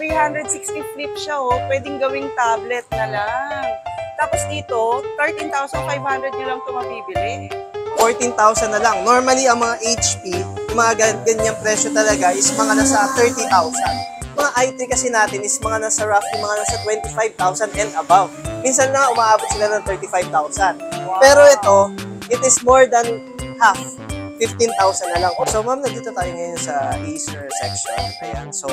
360 flip siya, oh. Pwedeng gawing tablet na lang. Tapos dito, 13,500 nyo lang ito mabibili. 14,000 na lang. Normally, ang mga HP, yung mga ganyang presyo talaga is mga nasa 30,000. Mga i3 kasi natin is mga nasa roughly mga nasa 25,000 and above. Minsan na umaabot sila ng 35,000. Wow. Pero ito, it is more than half. 15,000 na lang. So ma'am, nandito tayo ngayon sa Acer section. Ayan. So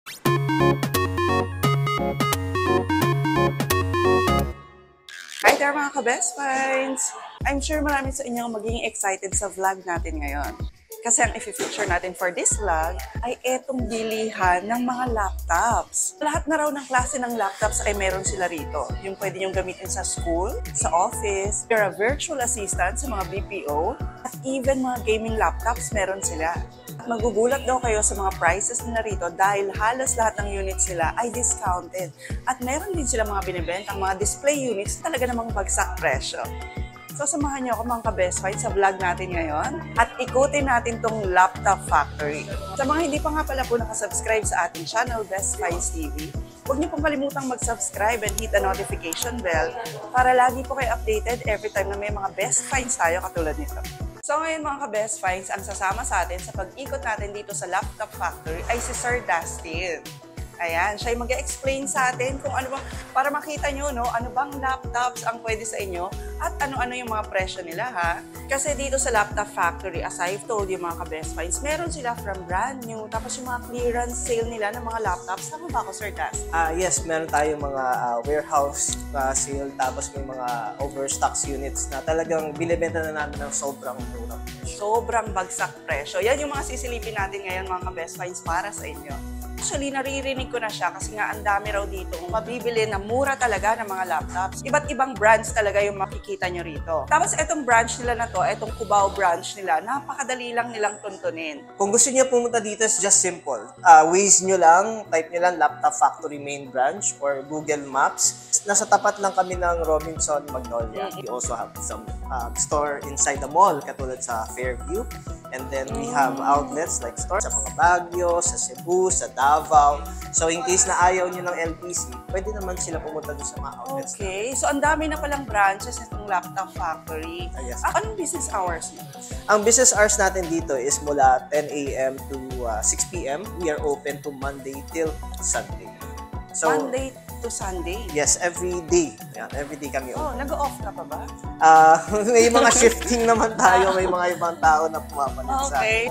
Hi there mga ka-best finds! I'm sure marami sa inyo magiging excited sa vlog natin ngayon. Kasi ang i-feature natin for this vlog ay etong bilihan ng mga laptops. Lahat na raw ng klase ng laptops ay meron sila rito. Yung pwede nyong gamitin sa school, sa office, you're a virtual assistant sa mga BPO, at even mga gaming laptops meron sila. Magugulat daw kayo sa mga prices nila rito dahil halos lahat ng units nila ay discounted. At meron din sila mga binibentang mga display units talaga namang bagsak presyo. So, samahan niyo ako mga ka-best finds sa vlog natin ngayon at ikutin natin tong Laptop Factory. Sa mga hindi pa nga pala po nakasubscribe sa ating channel, Best Finds TV, huwag niyo pong kalimutang mag-subscribe and hit the notification bell para lagi po kayo updated every time na may mga best finds tayo katulad nito. So ngayon mga ka-best finds, ang sasama sa atin sa pag-ikot natin dito sa Laptop Factory ay si Sir Dustin. Ayan, siya yung mag-explain sa atin kung ano bang, para makita nyo, no, ano bang laptops ang pwede sa inyo at ano-ano yung mga presyo nila, ha? Kasi dito sa Laptop Factory, as I've told you mga ka-best finds, meron sila from brand new, tapos yung mga clearance sale nila ng mga laptops. Tama ba ako, Sir Dustin? yes, meron tayong mga warehouse sale, tapos may mga overstocks units na talagang binibenta na namin ng sobrang mura. Sobrang bagsak presyo. Yan yung mga sisilipin natin ngayon mga ka-best finds para sa inyo. Actually, naririnig ko na siya kasi nga ang dami raw dito mabibili na mura talaga ng mga laptops. Iba't ibang brands talaga yung makikita nyo rito. Tapos itong branch nila na to, itong Cubao branch nila, napakadali lang nilang tuntunin. Kung gusto niyo pumunta dito, it's just simple. Waze nyo lang, type nyo lang Laptop Factory main branch or Google Maps. Nasa tapat lang kami ng Robinson Magnolia. We also have some store inside the mall, katulad sa Fairview. And then we have outlets like stores sa mga Baguio, sa Cebu, sa Davao. So in case na ayaw nyo ng LPC, pwede naman sila pumunta doon sa mga outlets. Okay, so ang dami na palang branches itong Laptop Factory. Yes. Anong business hours mo? Ang business hours natin dito is mula 10 a.m. to 6 p.m. We are open to Monday till Sunday. So, Monday to Sunday? Yes, every day. Yan, every day kami open. Oh, nag-off ka pa ba? May mga shifting naman tayo, may mga ibang tao na pumapalit sa Okay.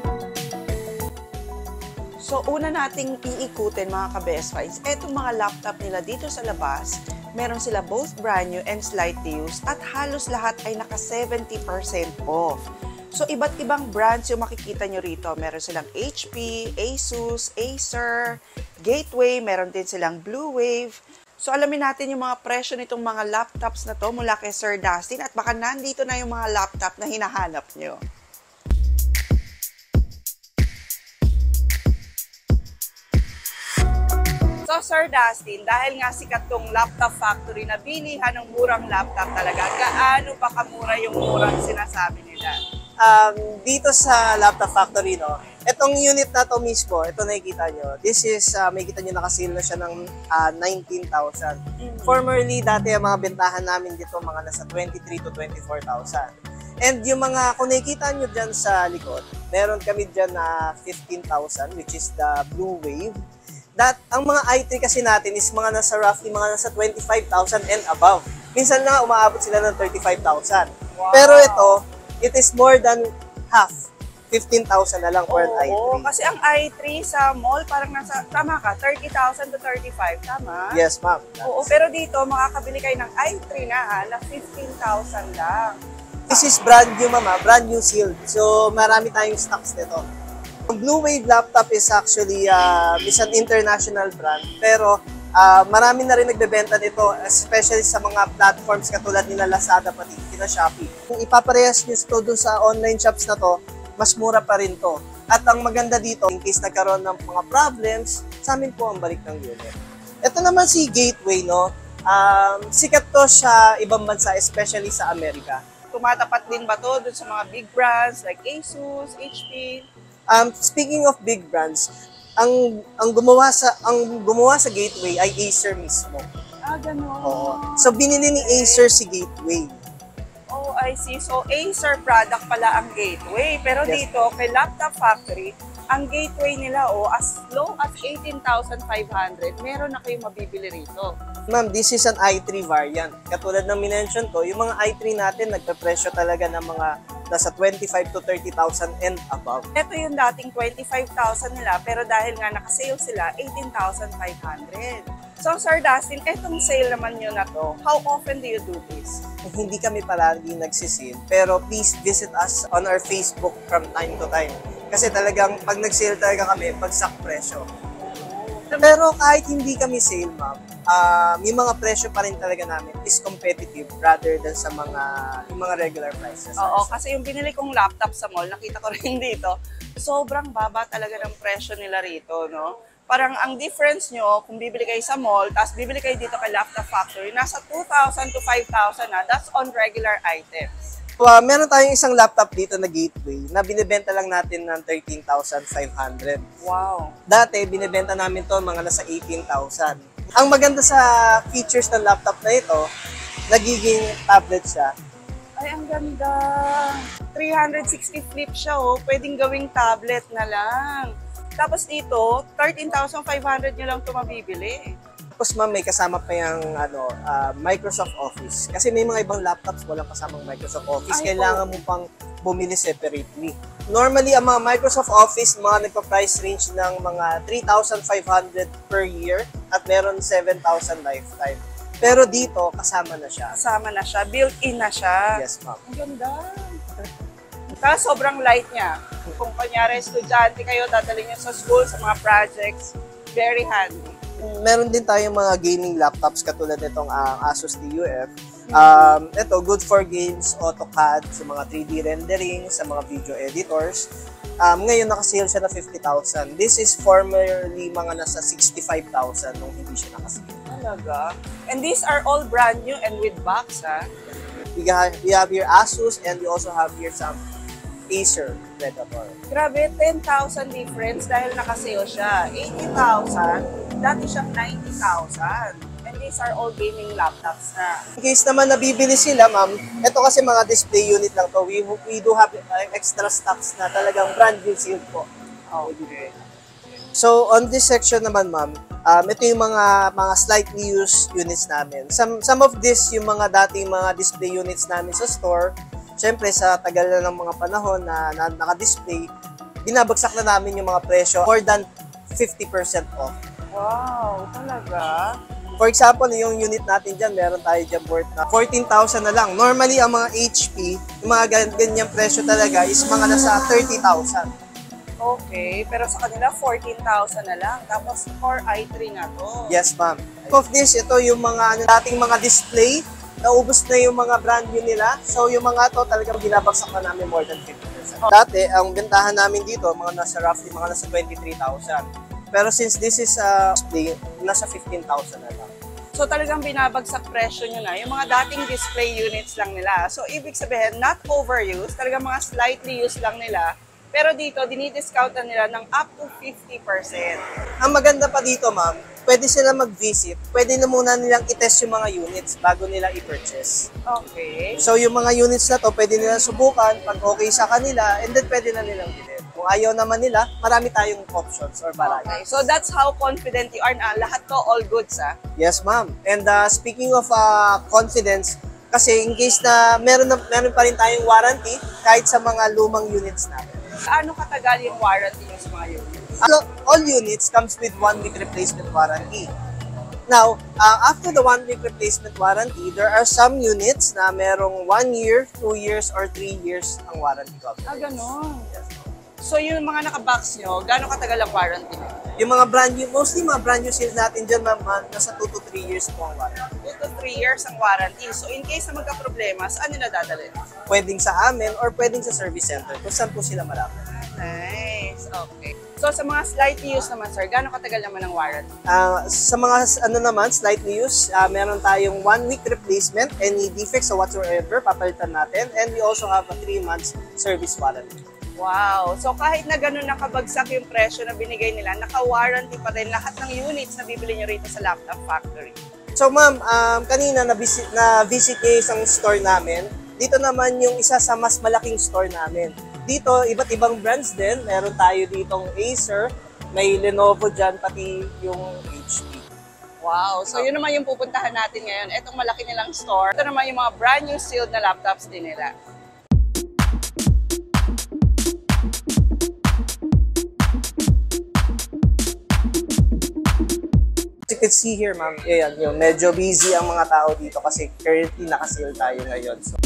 So, una nating iikutin mga ka-best finds, etong mga laptop nila dito sa labas, meron sila both brand new and slightly used at halos lahat ay naka 70% off. So, iba't ibang brands yung makikita nyo rito. Meron silang HP, Asus, Acer, Gateway, meron din silang Blue Wave. So, alamin natin yung mga presyo nitong mga laptops na to mula kay Sir Dustin at baka nandito na yung mga laptop na hinahanap nyo. So, Sir Dustin, dahil nga sikat tong Laptop Factory na bilihan ng murang laptop talaga, gaano pa kamura yung murang sinasabi nila? Dito sa Laptop Factory, no, itong unit na to mismo, ito nakikita nyo, this is, makikita nyo nakasale na siya ng 19,000. Formerly, dati ang mga bentahan namin dito, mga nasa 23 to 24,000. And yung mga, kung nakikita nyo dyan sa likod, meron kami dyan na 15,000, which is the Blue Wave. Ang mga i3 kasi natin is mga nasa roughly mga nasa 25,000 and above. Minsan na umaabot sila ng 35,000. Wow. Pero ito, it is more than half. 15,000 na lang for an i3. Oo, kasi ang i3 sa mall parang nasa, tama ka, 30,000 to 35, tama? Yes, ma'am. Oo, pero dito makakabili kayo ng i3 na na 15,000 lang. This is brand new, mama, brand new sealed. So, marami tayong stocks nito. Ang Blue Wave laptop is actually is an international brand, pero marami na rin nagbebenta nito, especially sa mga platforms katulad nila Lazada pati kina Shopee. Kung ipaparehas nyo ito dun sa online shops na to, mas mura pa rin to. At ang maganda dito, in case nagkaroon ng mga problems, sa amin po ang balik ng unit. Ito naman si Gateway, no? Sikat to sa ibang bansa, especially sa Amerika. Tumatapat din ba to dun sa mga big brands like Asus, HP? Speaking of big brands, ang gumawa sa Gateway ay Acer mismo. Ganun. Oo. So binili ni Acer si Gateway. Oh, I see. So, Acer product pala ang Gateway. Pero Yes. dito, kay Laptop Factory, ang Gateway nila, as low as 18,500, meron na kayong mabibili rito. Ma'am, this is an i3 variant. Katulad ng minention ko, yung mga i3 natin nagpe-presyo talaga ng mga nasa 25 to 30,000 and above. Ito yung dating 25,000 nila, pero dahil nga naka-sale sila, 18,500. So, Sir Dustin, etong sale naman nyo na to, how often do you do this? Hindi kami palagi nagsisale, pero please visit us on our Facebook from time to time. Kasi talagang pag nag-sale talaga kami, bagsak presyo. Pero kahit hindi kami sale, ma'am, yung mga presyo pa rin talaga namin is competitive rather than sa yung mga regular prices. Oo, kasi yung binili kong laptop sa mall, nakita ko rin dito, sobrang baba talaga ng presyo nila rito, no? Parang ang difference nyo, kung bibili kayo sa mall, tapos bibili kayo dito kay Laptop Factory, nasa 2,000 to 5,000 na. That's on regular items. So, meron tayong isang laptop dito na Gateway na binibenta lang natin ng 13,500. Wow. Dati, binibenta namin to mga nasa 18,000. Ang maganda sa features ng laptop na ito, nagiging tablet siya. Ay, ang ganda. 360 flip siya, oh. Pwedeng gawing tablet na lang. Tapos dito, 13,500 nyo lang ito mabibili. Tapos ma'am, may kasama pa yung Microsoft Office. Kasi may mga ibang laptops walang kasamang Microsoft Office. Ay, kailangan mo pang bumili separately. Normally, ang mga Microsoft Office, mga nagpa-price range ng mga 3,500 per year at meron 7,000 lifetime. Pero dito, kasama na siya. Kasama na siya. Built-in na siya. Yes, ma'am. Ang ganda. Tapos sobrang light niya. Kung kanyari estudyante kayo, dadalhin niyo sa school, sa mga projects, very handy. Meron din tayong mga gaming laptops katulad nitong Asus TUF. Ito, good for games, AutoCAD, sa mga 3D rendering, sa mga video editors. Ngayon, nakasale siya na 50,000. This is formerly mga nasa 65,000 nung hindi siya nakasale. Talaga? And these are all brand new and with box, ha? We have here Asus and we also have here some Acer Predator. Grabe, 10,000 difference dahil nakasale siya. 80,000, dati siyang 90,000. And these are all gaming laptops na. In case naman nabibili sila, ma'am, ito kasi mga display unit lang to. We do have extra stocks na talagang brand new sealed po. Okay. So, on this section naman, ma'am, ito yung mga slightly used units namin. Some of this, yung mga dating mga display units namin sa store, syempre, sa tagal na ng mga panahon na naka-display, binabagsak na namin yung mga presyo more than 50% off. Wow, talaga? For example, yung unit natin dyan, meron tayo dyan worth na 14,000 na lang. Normally, ang mga HP, yung mga ganyang presyo talaga is mga nasa 30,000. Okay, pero sa kanila 14,000 na lang. Tapos Core i3 na to. Yes, ma'am. Of this, ito yung mga dating mga display. Naubos na yung mga brand new nila. So, yung mga to talagang binabagsak na namin more than 50%. Dati, ang bentahan namin dito, mga nasa 23,000. Pero since this is a display, nasa 15,000 na lang. So talagang binabagsak presyo nyo na. Yung mga dating display units lang nila. So ibig sabihin, not overused. Talagang mga slightly used lang nila. Pero dito, dinidiscount na nila ng up to 50%. Ang maganda pa dito, ma'am, pwede sila mag-visit. Pwede na muna nilang i-test yung mga units bago nila i-purchase. Okay. So, yung mga units na to, pwede nila subukan pag okay sa kanila, and then pwede na nilang bilhin. Kung ayaw naman nila, marami tayong options or Okay. varieties. So that's how confident you are na lahat to all goods, ha? Yes, ma'am. And speaking of confidence, kasi in case na meron pa rin tayong warranty kahit sa mga lumang units natin. Gaano katagal yung warranty yung sa mga units? All units comes with 1 week replacement warranty. Now, after the 1 week replacement warranty, there are some units na merong 1 year, 2 years, or 3 years ang warranty coverage. Ganon. Yes. So yung mga naka-box nyo, gaano katagal ang warranty nyo? Yung mga brand new, mostly mga brand new sales natin dyan, ma'am, nasa 2 to 3 years po ang warranty. 2 to 3 years ang warranty. So in case na magka-problema, saan nila dadalhin? Pwedeng sa amin or pwedeng sa service center kung saan po sila malapit. Nice. Okay. So sa mga slightly used naman, sir, gaano katagal naman ang warranty? Sa mga slightly used, meron tayong 1 week replacement, any defects or whatsoever, papalitan natin. And we also have a 3 months service warranty. Wow! So kahit na gano'n nakabagsak yung presyo na binigay nila, naka-warranty pa rin lahat ng units na bibili nyo rito sa Laptop Factory. So ma'am, kanina na-visit niyo isang store namin. Dito naman yung isa sa mas malaking store namin. Dito, iba't ibang brands din. Meron tayo ditong Acer, may Lenovo dyan, pati yung HP. Wow! So yun naman yung pupuntahan natin ngayon. Itong malaki nilang store. Ito naman yung mga brand new sealed na laptops din nila. As you can see here, ma'am, ayan, yung medyo busy ang mga tao dito kasi currently naka-sale tayo ngayon. So,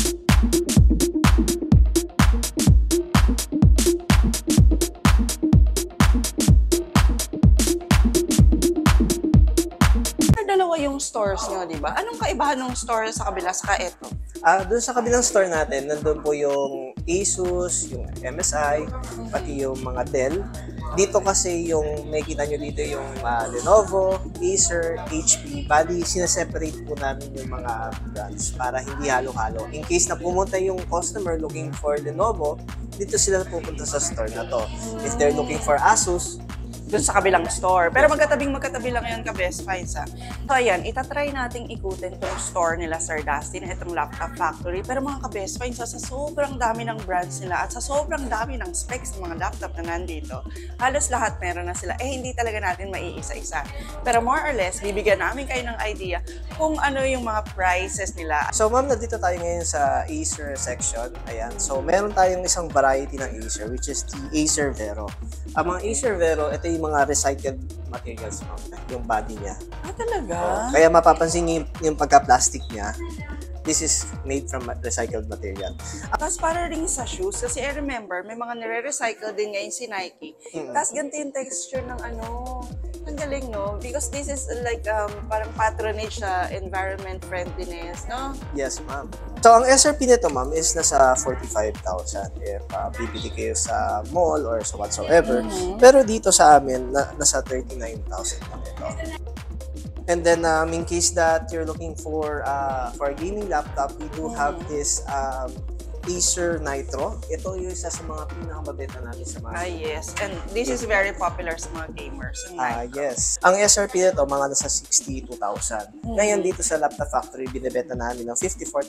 dalawa yung stores nyo, di ba? Anong kaibahan ng store sa kabila sa ito? doon sa kabilang store natin, nandun po yung Asus, yung MSI, pati yung mga Dell. Dito kasi yung may kita nyo dito yung Lenovo, Acer, HP. Bali, sineseparate po namin yung mga brands para hindi halo-halo. In case na pumunta yung customer looking for Lenovo, dito sila pupunta sa store na to. If they're looking for Asus, doon sa kabilang store. Pero magkatabi lang yan ka Best Finds ha. So ayan, itatry nating ikutin itong store nila Sir Dustin, itong Laptop Factory. Pero mga ka Best Finds, sa sobrang dami ng brands nila at sa sobrang dami ng specs ng mga laptop na nandito, halos lahat meron na sila. Hindi talaga natin maiisa-isa. Pero more or less, bibigyan namin kayo ng idea kung ano yung mga prices nila. So ma'am, nandito tayo ngayon sa Acer section. Ayan. So meron tayong isang variety ng Acer which is the Acer Vero. Ang mga Acer Vero, ito yung mga recycled materials, ma'am, yung body niya. Talaga? Kaya mapapansin niyo yung pagka-plastic niya. This is made from recycled material. Tapos para rin sa shoes, kasi I remember, may mga nire-recycle din ngayon si Nike. Tapos ganito yung texture ng ang galing, no? Because this is like parang patronage sa environment friendliness, no? Yes, ma'am. So, ang SRP nito, ma'am, is nasa 45,000 if bibili kayo sa mall or sa whatsoever. Pero dito sa amin, nasa 39,000 lang ito. And then, in case that you're looking for a gaming laptop, we do have this Acer Nitro. Ito yung isa sa mga pinakamabenta natin sa mga yes. And this is very popular sa mga gamers. Yes. Ang SRP nito, mga nasa 62,000. Ngayon dito sa Laptop Factory, binibenta namin ng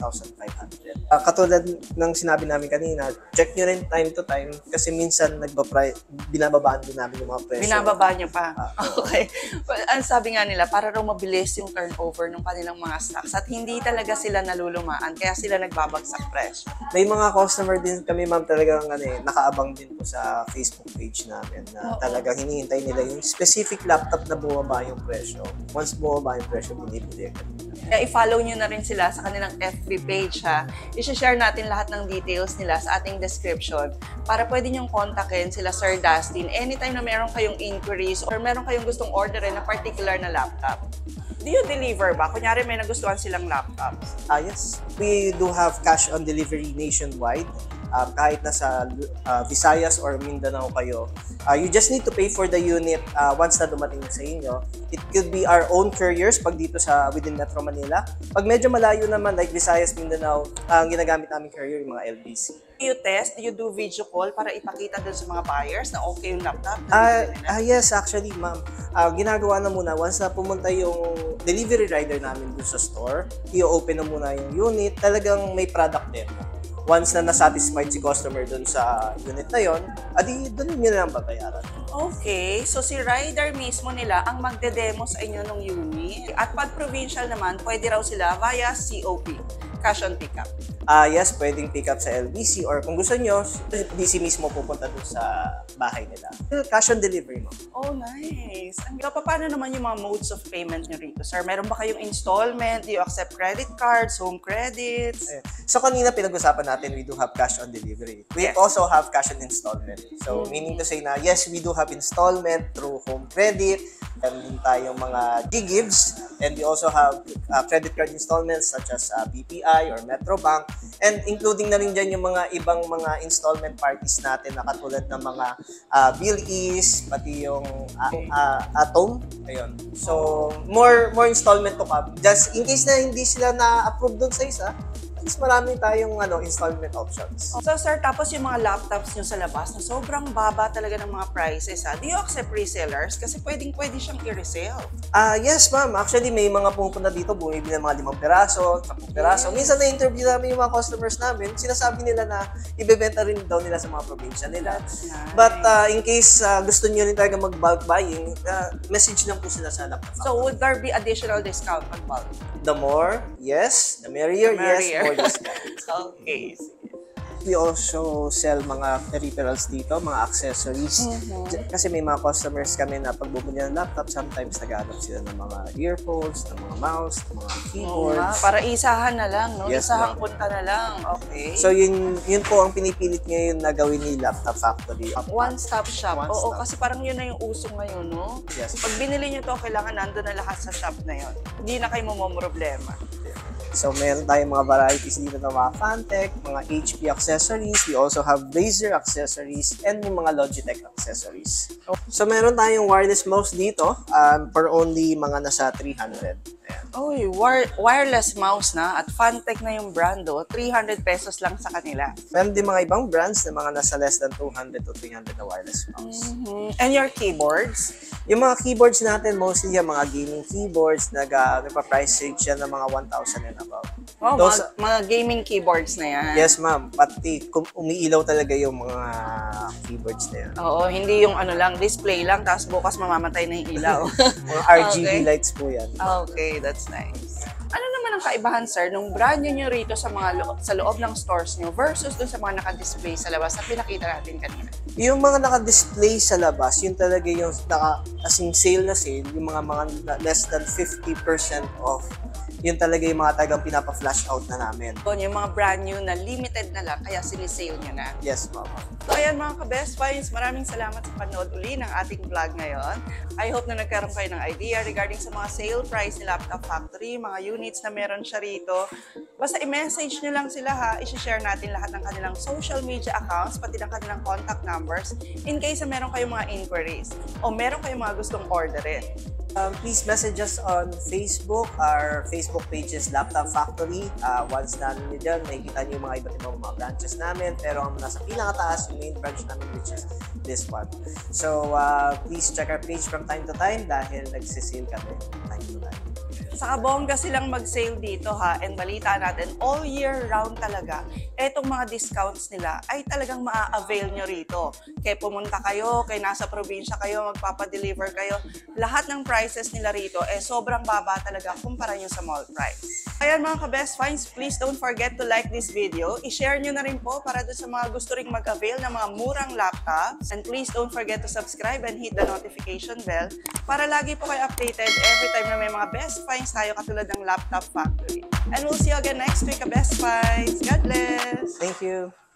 54,500. Katulad ng sinabi namin kanina, check nyo rin time to time kasi minsan binababaan din namin yung mga presyo. Binababa nyo pa? Okay. Well, ang sabi nga nila, para raw mabilis yung turnover ng kanilang mga stocks at hindi talaga sila nalulumaan kaya sila nagbabagsak presyo. May mga customer din kami, ma'am, talagang nakaabang din po sa Facebook page namin na talagang hinihintay nila yung specific laptop na bumaba yung presyo. Once bumaba yung presyo, binibili agad. Kaya i-follow nyo na rin sila sa kanilang FB page ha. I-share natin lahat ng details nila sa ating description para pwede nyong kontakin sila Sir Dustin anytime na meron kayong inquiries or meron kayong gustong orderin na particular na laptop. Do you deliver ba? Kunyari may nagustuhan silang laptops. Yes. We do have cash on delivery nationwide. Kahit nasa Visayas or Mindanao kayo. You just need to pay for the unit once na dumating sa inyo. It could be our own couriers pag dito sa within Metro Manila. Pag medyo malayo naman like Visayas, Mindanao, ang ginagamit namin courier yung mga LBC. Do you test? Do you do video call para ipakita dun sa mga buyers na okay yung laptop? Yes, actually, ma'am. Ginagawa na muna, once na pumunta yung delivery rider namin dun sa store, i-open na muna yung unit, talagang may product demo. Once na nasatisfied si customer dun sa unit na yon, adi dun nyo na lang babayaran. Okay, so si rider mismo nila ang magde-demo sa inyo ng unit. At pag provincial naman, pwede raw sila via COP, cash on pickup. Yes, pwedeng pick up sa LBC or kung gusto nyo, LBC mismo pupunta dun sa bahay nila. Cash on delivery mo. Oh, nice. Paano naman yung mga modes of payment nyo rito, sir? Meron ba kayong installment? Do you accept credit cards, home credits? So kanina pinag-usapan natin, we do have cash on delivery. We also have cash on installment. So meaning to say na, yes, we do have installment through home credit, and din tayong mga G-Gives, and we also have credit card installments such as BPI or Metro Bank, and including na rin dyan yung mga ibang mga installment parties natin na katulad ng mga Bill-Ease, pati yung Atom. Ayun. So, more installment to come. Just in case na hindi sila na-approve doon sa isa, least marami tayong installment options. So sir, tapos yung mga laptops nyo sa labas na sobrang baba talaga ng mga prices ha. Do you accept resellers? Kasi pwede siyang i-resell. Yes, ma'am. Actually, may mga pumupunta dito, bumibili ng mga 5 piraso, 10 piraso. Minsan na-interview namin yung mga customers namin, sinasabi nila na ibebenta rin daw nila sa mga probinsya nila. That's nice. But in case gusto nyo rin talaga mag-bulk buying, message lang po sila sa laptop. So would there be additional discount pag bulk? The more, yes. The merrier, yes. More discount. Okay. We also sell mga peripherals dito, mga accessories. Kasi may mga customers kami na pag bumili ng laptop, sometimes nag-aadap sila ng mga earphones, ng mga mouse, ng mga keyboards. Para isahan na lang, no? Yes, Isahang ma'am. punta na lang. Okay. So yun po ang pinipilit ngayon na gawin ni Laptop Factory. One-stop shop. Oo, One-stop. kasi parang yun na yung uso ngayon, no? Yes. Pag binili nyo to, kailangan nandun na lahat sa shop na yun. Hindi na kayo problema. So meron tayong mga varieties dito ng mga Fantech, mga HP accessories. We also have Razer accessories and yung mga Logitech accessories. So meron tayong wireless mouse dito for only mga nasa 300. Ayan. Uy, wireless mouse na at Fantech na yung brand, 300 pesos lang sa kanila. Meron din mga ibang brands na mga nasa less than 200 to 300 na wireless mouse. And your keyboards? Yung mga keyboards natin, mostly yung mga gaming keyboards, nagpa-price range yan ng mga 1,000 and above. Wow, Those- mga gaming keyboards na yan. Yes, ma'am. Pati umiilaw talaga yung mga keyboards na yan. Oo, hindi yung display lang, tapos bukas mamamatay na yung ilaw. Mga RGB Okay. lights po yan. Okay, that's nice. Ano naman ang kaibahan, sir, nung brand nyo rito sa sa loob ng stores nyo versus dun sa mga naka-display sa labas na pinakita natin kanina? Yung mga naka-display sa labas, yun talaga yung asing sale na sale, yung mga less than 50% off. Yun talaga yung mga tagang pinapa-flash out na namin. Yung mga brand new na limited na lang, kaya sinisale nyo na. Yes, ma'am. So ayan mga ka-best finds, maraming salamat sa panood uli ng ating vlog ngayon. I hope na nagkaroon kayo ng idea regarding sa mga sale price ni Laptop Factory, mga units na meron siya rito. Basta i-message nyo lang sila ha, i-share natin lahat ng kanilang social media accounts, pati ng kanilang contact numbers, in case na meron kayong mga inquiries o meron kayong mga gustong orderin. Please message us on Facebook. Our Facebook page is Laptop Factory. Once na nyo dyan, makikita nyo yung mga iba't ibang mga branches namin. Pero ang nasa pinakataas, yung main branch namin, which is this one. So, please check our page from time to time dahil nagsisale kami time to time. Saka bongga silang mag-sale dito ha, and balita natin, all year round talaga, etong mga discounts nila ay talagang maa-avail nyo rito. Kaya pumunta kayo, kaya nasa probinsya kayo, magpapadeliver kayo, lahat ng prices nila rito sobrang baba talaga kumpara nyo sa mall price. Ayan mga ka-best finds, please don't forget to like this video. I-share nyo na rin po para doon sa mga gusto ring mag-avail ng mga murang laptops. And please don't forget to subscribe and hit the notification bell para lagi po kayo updated every time na may mga best finds tayo katulad ng Laptop Factory. And we'll see you again next week, ka-best finds. God bless! Thank you.